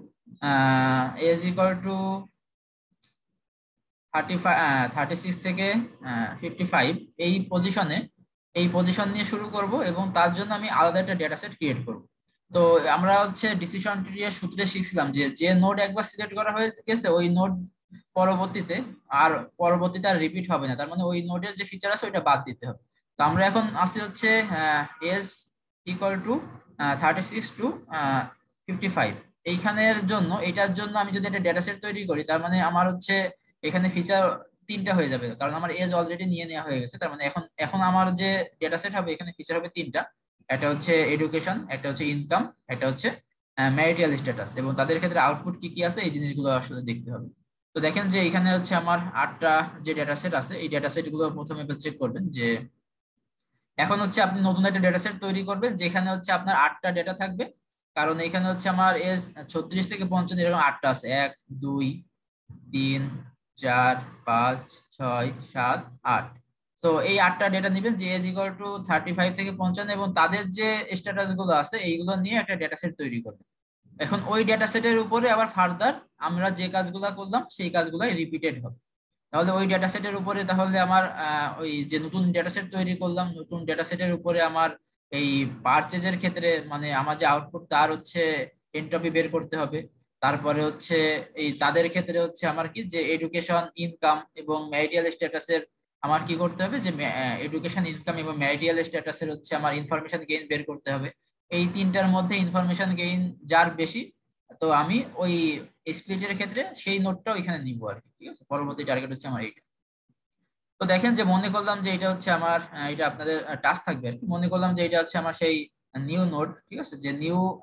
36 থেকে 55 এই পজিশন নিয়ে শুরু করব, এবং তার জন্য আমি আলাদা একটা ডেটা সেট ক্রিয়েট করব। তো আমরা হচ্ছে ডিসিশন ট্রি এর সূত্রে শিখছিলাম যে নোড একবার সিলেক্ট করা হয়ে গেছে ওই নোড পরবর্তীতে আর রিপিট হবে না। তার মানে ওই নোডের যে ফিচার আছে ওইটা বাদ দিতে হবে। তো আমরা এখন আসি হচ্ছে এজ ইকুয়াল টু 36 টু 55 এইখানের জন্য, এটার জন্য আমি যদি একটা ডেটা সেট তৈরি করি, তার মানে আমার হচ্ছে এখানে ফিচার 3টা হয়ে যাবে, কারণ আমার এজ অলরেডি নিয়ে নেওয়া হয়ে গেছে। তার মানে এখন আমার যে ডেটা সেট হবে এখানে ফিচার হবে 3টা। একটা হচ্ছে এডুকেশন, একটা হচ্ছে ইনকাম, একটা হচ্ছে ম্যারিটাল স্ট্যাটাস, এবং তাদের ক্ষেত্রে আউটপুট কি কি আছে এই জিনিসগুলো আসলে দেখতে হবে। তো দেখেন যে এখানে হচ্ছে আমার 8টা যে ডেটা সেট আছে, এই ডেটা সেট গুলো প্রথমে চেক করবেন। যে এখন হচ্ছে আপনি নতুন একটা ডেটা সেট তৈরি করবেন যেখানে হচ্ছে আপনার 8টা ডেটা থাকবে, কারণ এখানে হচ্ছে আমার এজ 36 থেকে 55 এরকম 8টা আছে, 1 2 3 4 5 6 7 8। তো এই 8টা ডেটা নেবেন যে এজ ইকুয়াল টু 35 থেকে 55, এবং তাদের যে স্ট্যাটাস গুলো আছে এইগুলো নিয়ে একটা ডেটা সেট তৈরি করবেন। এখন ওই ডেটা সেটের উপরে আবার ফার্দার আমরা যে কাজগুলো করলাম সেই কাজগুলাই রিপিটেড হবে। তাহলে ওই ডেটা সেটের উপরে তাহলে আমার ওই যে নতুন ডেটা সেট তৈরি করলাম, নতুন ডেটা সেটের উপরে আমার এই পারচেজের ক্ষেত্রে মানে আমার যে আউটপুট তার হচ্ছে এনট্রপি বের করতে হবে। তারপরে হচ্ছে এই তাদের ক্ষেত্রে হচ্ছে আমার কি যে এডুকেশন, ইনকাম এবং ম্যারিটাল স্ট্যাটাসের আমার কি করতে হবে, যে এডুকেশন, ইনকাম এবং ম্যারিটাল স্ট্যাটাসের হচ্ছে আমার ইনফরমেশন গেইন বের করতে হবে। এই 3টার মধ্যে ইনফরমেশন গেইন যার বেশি, তো আমি ওই স্প্লিটের ক্ষেত্রে সেই নোটটাও এখানে নিব আর কি, ঠিক আছে। পরবর্তী টার্গেট হচ্ছে আমার এইটা। তো দেখেন যে মনে করলাম যে এটা হচ্ছে আমার এটা আপনাদের টাস্ক থাকবে আর কি। মনে করলাম যে এটা হচ্ছে আমার সেই নিউ নোড, ঠিক আছে, যে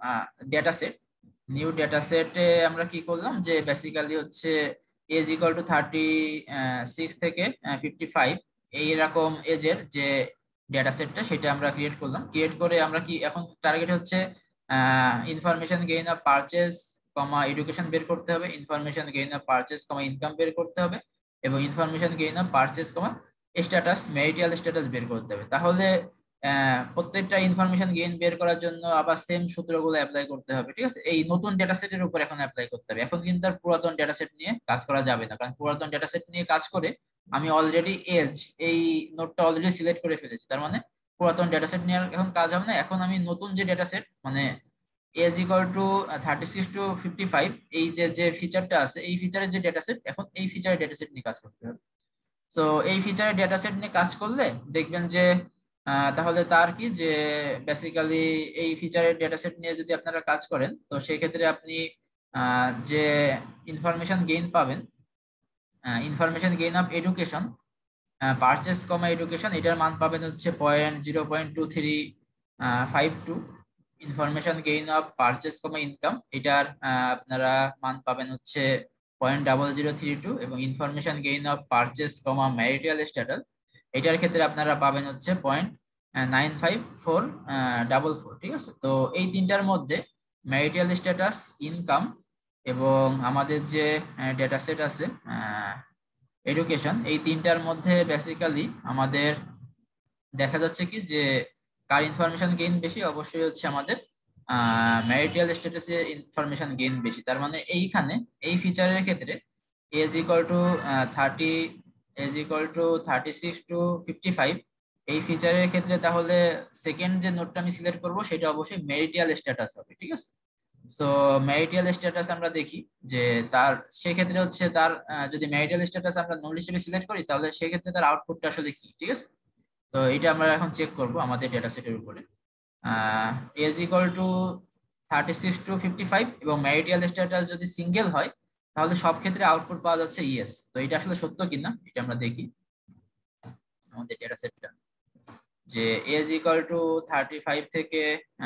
নিউ ডেটা সেটে আমরা কি করলাম যে বেসিক্যালি হচ্ছে এজ ইকুয়াল টু 36 থেকে 55 এইরকম এজের যে ডেটা সেটটা সেটা আমরা ক্রিয়েট করলাম। ক্রিয়েট করে আমরা কি এখন টার্গেট হচ্ছে information gain of purchase comma education বের করতে হবে, information gain of purchase comma income বের করতে হবে, এবং information gain of purchase comma status, marital status বের করতে হবে। তাহলে প্রত্যেকটা ইনফরমেশন গেইন বের করার জন্য আবার সেম সূত্রগুলো অ্যাপ্লাই করতে হবে, ঠিক আছে। এই নতুন ডেটা সেটের উপর এখন অ্যাপ্লাই করতে হবে। এখন কিন্তু আর পুরাতন ডেটা সেট নিয়ে কাজ করা যাবে না, কারণ পুরাতন ডেটা সেট নিয়ে কাজ করে আমি অলরেডি এজ এই নোটটা অলরেডি সিলেক্ট করে ফেলেছি। তার মানে পুরাতন ডেটা সেট নিয়ে এখন কাজ হবে না। এখন আমি নতুন যে ডেটা সেট মানে এজ ইকুয়াল টু 36 টু 55 এই যে ফিচারটা আছে এই ফিচারের যে ডেটা সেট, এখন এই ফিচারের ডেটা সেট নিয়ে কাজ করতে হবে। তো এই ফিচারের ডেটা সেট নিয়ে কাজ করলে দেখবেন যে তাহলে তার কি যে বেসিক্যালি এই ফিচারের ডেটা সেট নিয়ে যদি আপনারা কাজ করেন, তো সেই ক্ষেত্রে আপনি যে ইনফরমেশন গেইন পাবেন, information gain of education purchase comma education, এটার মান পাবেন হচ্ছে 0.0252। Information gain of purchase comma income এটার আপনারা মান পাবেন হচ্ছে 0.0032, এবং information gain of purchase comma marital status এটার ক্ষেত্রে আপনারা পাবেন হচ্ছে 0.95444, ঠিক আছে। তো এই 3টার মধ্যে ম্যারিটাল স্ট্যাটাস, ইনকাম এবং আমাদের যে ডেটা সেট আছে এডুকেশন, এই 3টার মধ্যে বেসিক্যালি আমাদের দেখা যাচ্ছে কি যে কার ইনফরমেশন গেইন বেশি, অবশ্যই হচ্ছে আমাদের ম্যারিটাল স্ট্যাটাসের ইনফরমেশন গেইন বেশি। তার মানে এইখানে এই ফিচারের ক্ষেত্রে এজ ইকুয়াল টু 36 to 55 এই ফিচারের ক্ষেত্রে তাহলে সেকেন্ড যে নোটটা আমি সিলেক্ট করব সেটা অবশ্যই ম্যারিটাল স্ট্যাটাস হবে, ঠিক আছে। সো ম্যারিটাল স্ট্যাটাস আমরা দেখি যে তার সেক্ষেত্রে হচ্ছে তার যদি ম্যারিটাল স্ট্যাটাস আমরা নো হিসেবে সিলেক্ট করি তাহলে সেক্ষেত্রে তার আউটপুটটা আসলে কি, ঠিক আছে। তো এটা আমরা এখন চেক করব আমাদের ডেটা সেটের উপরে। এজ ইকুয়াল টু 36 to 55 এবং ম্যারিটাল স্ট্যাটাস যদি সিঙ্গেল হয় তাহলে সব ক্ষেত্রে আউটপুট পাওয়া যাচ্ছে ইয়েস। তো এটা আসলে সত্য কিনা এটা আমরা দেখি আমাদের ডেটা সেটটা, যে এজ ইকুয়াল টু 35 থেকে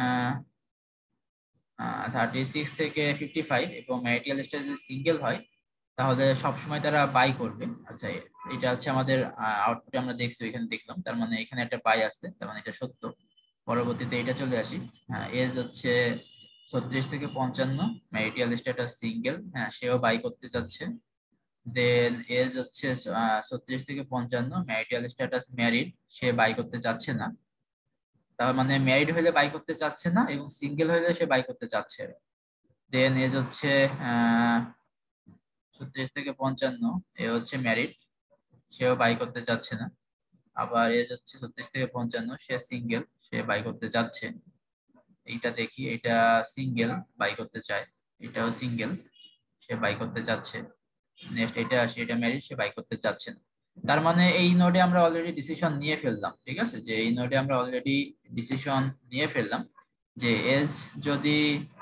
36 থেকে 55 এবং ম্যারিটাল স্ট্যাটাস যদি সিঙ্গেল হয় তাহলে সবসময় তারা বাই করবে। আচ্ছা, এটা হচ্ছে আমাদের আউটপুটে আমরা দেখছি, এখানে দেখলাম, তার মানে এখানে একটা বাই আছে, তার মানে এটা সত্য। পরবর্তীতে এটা চলে আসি, এজ হচ্ছে 36 থেকে 55, ম্যারিটাল স্ট্যাটাস সিঙ্গেল, হ্যাঁ সেও বাই করতে যাচ্ছে। দেন এজ হচ্ছে 36 থেকে 55, ম্যারিটাল স্ট্যাটাস ম্যারিড, সে বাই করতে চাচ্ছে না। তার মানে ম্যারিড হলে বাই করতে চাচ্ছে না এবং সিঙ্গেল হলে সে বাই করতে চাচ্ছে। দেন এজ হচ্ছে 36 থেকে 55, এ হচ্ছে ম্যারিড, সেও বাই করতে চাচ্ছে না। আবার এজ হচ্ছে 36 থেকে 55, সে সিঙ্গেল, সে বাই করতে যাচ্ছে। এইটা দেখি, এটা সিঙ্গেল, বাই করতে চায়। এটাও সিঙ্গেল, সে বাই করতে চাচ্ছে। নেক্সট এটা আসে, এটা ম্যারিড, সে বাই করতে চাচ্ছে না। তার মানে এই নোডে আমরা অলরেডি ডিসিশন নিয়ে ফেললাম, ঠিক আছে, যে এই নোডে আমরা অলরেডি ডিসিশন নিয়ে ফেললাম যে এজ যদি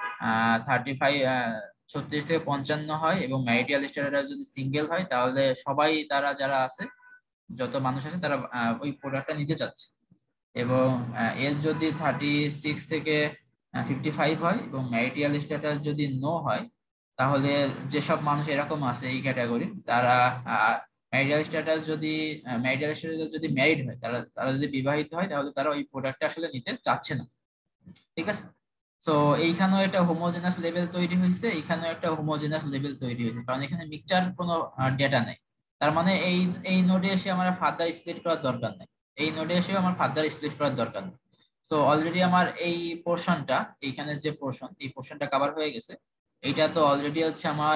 36 থেকে 55 হয় এবং ম্যারিটাল স্ট্যাটাস যদি সিঙ্গেল হয় তাহলে সবাই তারা যারা আছে, যত মানুষ আছে তারা ওই প্রোডাক্টটা নিতে চাচ্ছে। এবং এজ যদি 36 থেকে 55 হয় এবং ম্যারিটাল স্ট্যাটাস যদি নো হয় তাহলে যেসব মানুষ এরকম আছে এই ক্যাটাগরি, তারা ম্যারিটাল স্ট্যাটাস যদি ম্যারিড হয়, তারা তারা যদি বিবাহিত হয় তাহলে তারা ওই প্রোডাক্টটা আসলে নিতে চাচ্ছে না, ঠিক আছে। তো এইখানেও একটা হোমোজেনাস লেভেল তৈরি হয়েছে, এইখানেও একটা হোমোজেনাস লেভেল তৈরি হয়েছে, কারণ এখানে মিক্সচার কোনো ডেটা নেই। তার মানে এই নোডে এসে আমার ফার্দার স্প্লিট করার দরকার নেই, এই নোডে এসে আমার ফার্দার স্প্লিট করার দরকার নেই। সো অলরেডি আমার এই পোর্শনটা, এইখানে যে পোর্শন, এই পোর্শনটা কভার হয়ে গেছে। এইটা তো অলরেডি হচ্ছে আমার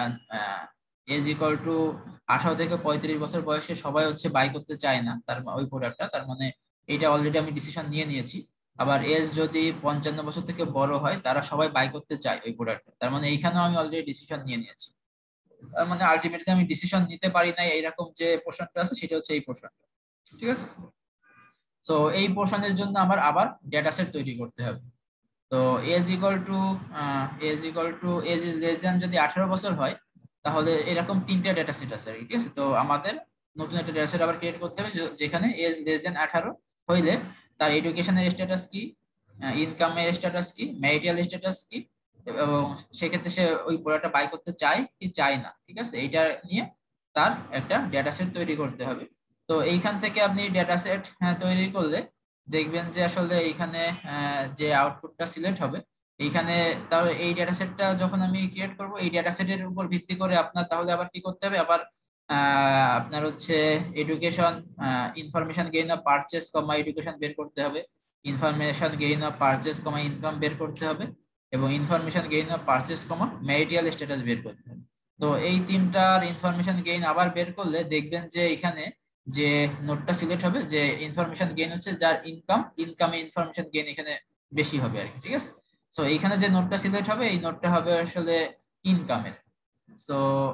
এজ ইকুয়াল টু 18 থেকে 35 বছর বয়সে সবাই হচ্ছে বাই করতে চায় না তার ওই প্রোডাক্টটা, তার মানে এইটা অলরেডি আমি ডিসিশন নিয়ে নিয়েছি। আবার এজ যদি 55 বছর থেকে বড় হয় তারা সবাই বাই করতে চায় ওই প্রোডাক্টটা, তার মানে এইখানেও আমি অলরেডি ডিসিশন নিয়ে নিয়েছি। তার মানে আলটিমেটলি আমি ডিসিশন নিতে পারি না এইরকম যে পোর্শনটা আছে সেটা হচ্ছে এই পোর্শনটা, ঠিক আছে। তো এই পোর্শনের জন্য আমার আবার ডেটা সেট তৈরি করতে হবে। তো age equal to age is less than যদি 18 বছর হয় তাহলে এরকম তিনটা ডেটা সেট আছে, ঠিক আছে। তো আমাদের নতুন একটা ডেটা সেট আবার ক্রিয়েট করতে হবে যেখানে এজ লেস দ্যান 18 হইলে তার এডুকেশনের স্ট্যাটাস কি, ইনকামের স্ট্যাটাস কি, ম্যারিটাল স্ট্যাটাস কি, এবং সেক্ষেত্রে সে ওই প্রোডাক্টটা বাই করতে চায় কি চায় না, ঠিক আছে। এইটা নিয়ে তার একটা ডেটা সেট তৈরি করতে হবে। তো এইখান থেকে আপনি ডেটা সেট তৈরি করলে দেখবেন যে আসলে এইখানে যে আউটপুটটা সিলেক্ট হবে এইখানে, তার এই ডেটা সেটটা যখন আমি ক্রিয়েট করব এই ডেটা সেটের উপর ভিত্তি করে আপনার তাহলে আবার কি করতে হবে, আবার আপনার হচ্ছে education information gain of purchase comma education বের করতে হবে, information gain of purchase comma income বের করতে হবে, এবং information gain of purchase comma marital status বের করতে হবে। তো এই তিনটার ইনফরমেশন গেইন আবার বের করলে দেখবেন যে এখানে যে নোটটা সিলেক্ট হবে যে ইনফরমেশন গেইন হচ্ছে যার ইনকামে ইনফরমেশন গেইন এখানে বেশি হবে আর কি, ঠিক আছে। সো এইখানে যে নোটটা সিলেক্ট হবে এই নোটটা হবে আসলে ইনকামের। সো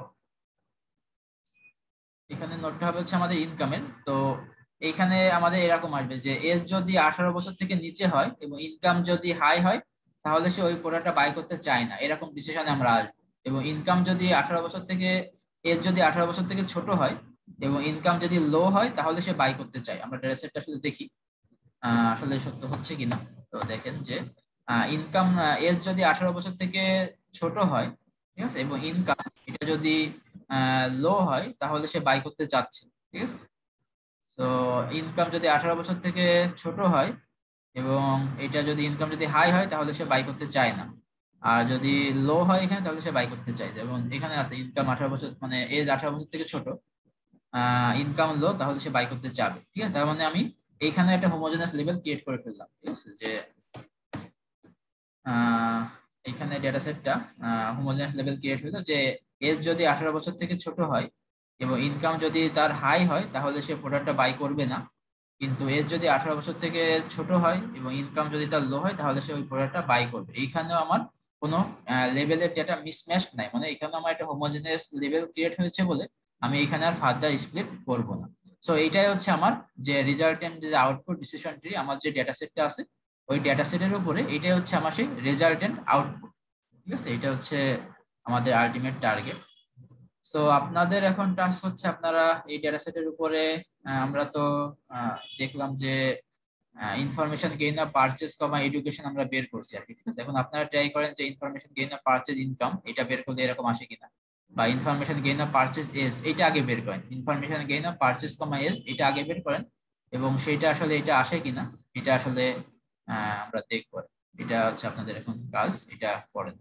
এখানে নোটটা হবে হচ্ছে আমাদের ইনকামের। তো এইখানে আমাদের এরকম আসবে যে এজ যদি 18 বছর থেকে নিচে হয় এবং ইনকাম যদি হাই হয় তাহলে সে ওই প্রোডাক্টটা বাই করতে চায় না, এরকম ডিসিশনে আমরা আসবো। এবং ইনকাম যদি 18 বছর থেকে, এজ যদি 18 বছর থেকে ছোট হয় এবং ইনকাম যদি লো হয় তাহলে সে বাই করতে চায়। আমরা ডেটা সেটটা আসলে দেখি আসলে সত্য হচ্ছে কিনা। তো দেখেন যে ইনকাম এজ যদি 18 বছর থেকে ছোট হয়, ঠিক আছে, এবং ইনকাম এটা যদি লো হয় তাহলে সে বাই করতে চাচ্ছে, ঠিক আছে। তো ইনকাম যদি 18 বছর থেকে ছোট হয় এবং এটা যদি ইনকাম যদি হাই হয় তাহলে সে বাই করতে চায় না, আর যদি লো হয় এখানে তাহলে সে বাই করতে চায়। যেমন এখানে আছে ইনকাম 18 বছর, মানে এজ 18 বছর থেকে ছোট, ইনকাম লো, তাহলে সে বাই করতে চাবে, ঠিক আছে। তার মানে আমি এইখানে একটা হোমোজেনাস লেভেল ক্রিয়েট করে ফেললাম, ঠিক আছে, যে এখানে ডেটা সেটটা হোমোজেনাস লেভেল ক্রিয়েট হলো যে এজ যদি 18 বছর থেকে ছোট হয় এবং ইনকাম যদি তার হাই হয় তাহলে সে প্রোডাক্টটা বাই করবে না, কিন্তু এজ যদি 18 বছর থেকে ছোট হয় এবং ইনকাম যদি তার লো হয় তাহলে সে ওই প্রোডাক্টটা বাই করবে। এইখানেও আমার কোনো লেভেলের ডেটা মিসম্যাচ নাই, মানে এখানে আমার একটা হোমোজেনাস লেভেল ক্রিয়েট হয়েছে বলে আমি এখানে আর ফার্দার স্প্লিট করব না। সো এইটাই হচ্ছে আমার যে রেজাল্টেন্ট যে আউটপুট ডিসিশন ট্রি, আমার যে ডেটা সেটটা আছে ওই ডেটা সেটের উপরে এটাই হচ্ছে আমার সেই রেজাল্টেন্ট আউটপুট। ঠিক আছে, এটা হচ্ছে আমাদের আলটিমেট টার্গেট। সো আপনাদের এখন টাস্ক হচ্ছে আপনারা এই ডেটা সেটের উপরে আমরা তো দেখলাম যে information gain of purchase comma education আমরা বের করছি আর কি। ঠিক আছে, এখন আপনারা ট্রাই করেন যে information gain of purchase income এটা বের করলে এরকম আসে কিনা, বা information gain of purchase age এটা আগে বের করেন, information gain of purchase comma age এটা আগে বের করেন এবং সেটা আসলে এটা আসে কিনা এটা আসলে আমরা দেখবো। এটা হচ্ছে আপনাদের এখন কাজ, এটা করেন।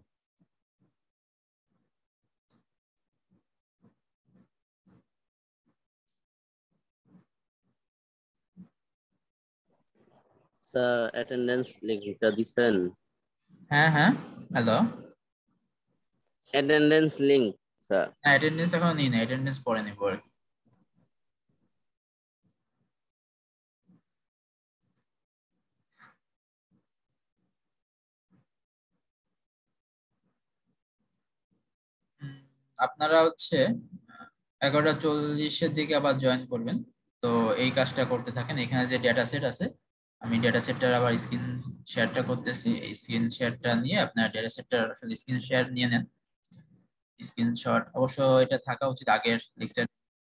স্যার অ্যাটেন্ডেন্স লিংকটা দিছেন? হ্যাঁ হ্যাঁ, hello. Attendance link sir. Attendance এখন নিই না, অ্যাটেন্ডেন্স পরে নিব আর কি। আপনারা হচ্ছে 11:40-এর দিকে আবার জয়েন করবেন। তো এই কাজটা করতে থাকেন। এখানে যে ডেটা সেট আছে আমি ডেটা সেটটার আবার স্ক্রিন শেয়ারটা করতেছি। এই স্ক্রিন শেয়ারটা নিয়ে আপনার ডেটা সেটটার আসলে স্ক্রিন শেয়ার নিয়ে নেন। স্ক্রিনশট অবশ্য এটা থাকা উচিত আগের লেকচার।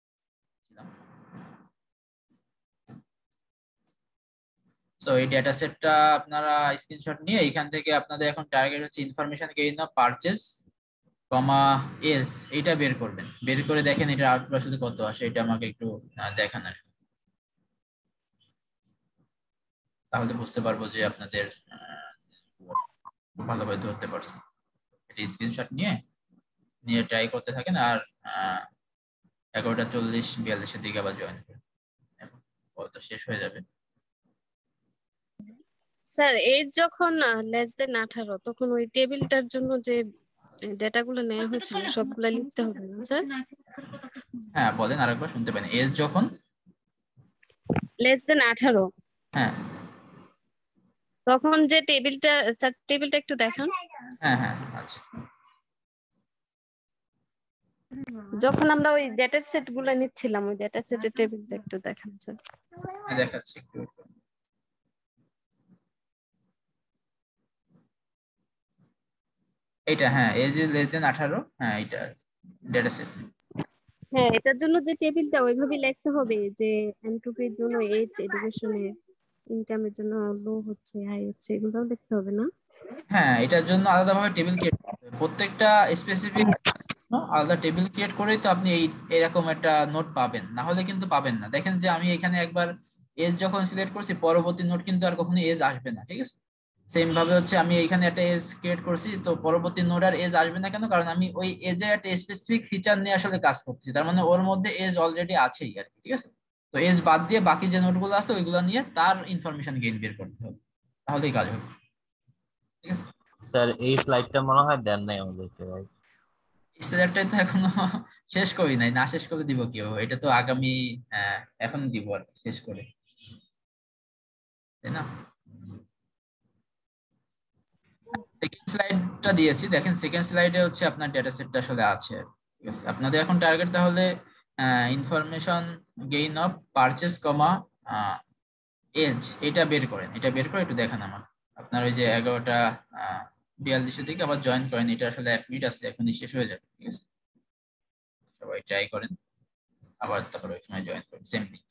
সো এই ডেটা সেটটা আপনারা স্ক্রিনশট নিয়ে এখান থেকে আপনাদের এখন টার্গেট হচ্ছে information gain of purchase comma age এটা বের করবেন। বের করে দেখেন এটা আউটপুট আসলে কত আসে, এটা আমাকে একটু দেখান আর কি। তাহলে বুঝতে পারবো যে আপনাদের ভালোভাবে ধরতে পারছেন। এটা স্ক্রিনশট নিয়ে নিয়ে ট্রাই করতে থাকেন আর 11:40-42-এর দিকে আবার জয়েন করুন, হয়তো শেষ হয়ে যাবে। স্যার এজ যখন লেস দেন 18 তখন ওই টেবিলটার জন্য যে ডেটাগুলো নেওয়া হয়েছিল সবগুলা লিখতে হবে না স্যার? হ্যাঁ বলেন, আরেকবার শুনতে পাইনি। এজ যখন লেস দেন 18 হ্যাঁ তখন যে টেবিলটা, স্যার টেবিলটা একটু দেখান। হ্যাঁ হ্যাঁ আচ্ছা, যখন আমরা ওই ডেটা সেট গুলো নিচ্ছিলাম ওই ডেটা সেটের টেবিলটা একটু দেখান স্যার। দেখাচ্ছি একটু। এটা হ্যাঁ এজ ইজ লেস দেন 18, হ্যাঁ এটা ডেটা সেট। হ্যাঁ এটার জন্য যে টেবিলটা ওইভাবে লিখতে হবে যে এনট্রপির জন্য এজ, এডুকেশনের, ইনকামের জন্য লো হচ্ছে হাই হচ্ছে এগুলোও দেখতে হবে না? হ্যাঁ এটার জন্য আলাদাভাবে টেবিল ক্রিয়েট করতে হবে, প্রত্যেকটা স্পেসিফিক আলাদা টেবিল ক্রিয়েট করেই তো আপনি এরকম একটা নোট পাবেন, না হলে কিন্তু পাবেন না। দেখেন যে আমি এখানে একবার এজ যখন সিলেক্ট করছি পরবর্তী নোট কিন্তু আর কখনো এজ আসবে না। ঠিক আছে, সেম ভাবে হচ্ছে আমি এখানে একটা এজ ক্রিয়েট করছি, তো পরবর্তী নোট আর এজ আসবে না কেন? কারণ আমি ওই এজের একটা স্পেসিফিক ফিচার নিয়ে আসলে কাজ করছি, তার মানে ওর মধ্যে এজ অলরেডি আছেই আর কি। ঠিক আছে, তো এজ বাদ দিয়ে বাকি যে নোটগুলো আছে ওইগুলো নিয়ে তার ইনফরমেশন গেইন বের করতে হবে, তাহলেই কাজ হবে। ঠিক আছে স্যার, এই স্লাইডটা মনে হয় দেন নাই আমাদেরকে, রাইট? স্যারটাই তো এখনো শেষ করি নাই, না শেষ করে দিব কেউ, এটা তো আগামী এখন দিব আর কি, শেষ করে, তাই না? সেকেন্ড স্লাইডটা দিয়েছি, দেখেন সেকেন্ড স্লাইডে হচ্ছে আপনার ডেটা সেটটা আসলে আছে। ঠিক আছে, আপনাদের এখন টার্গেট তাহলে information gain of purchase comma age এটা বের করেন। এটা বের করে একটু দেখান আমার। আপনার ওই যে 11:42-এর দিকে আবার জয়েন করেন, এটা আসলে 1 মিনিট আছে, এখনই শেষ হয়ে যাবে। ঠিক আছে, সবাই ট্রাই করেন, আবার তারপর ওই সময় জয়েন করেন, সেম থিং।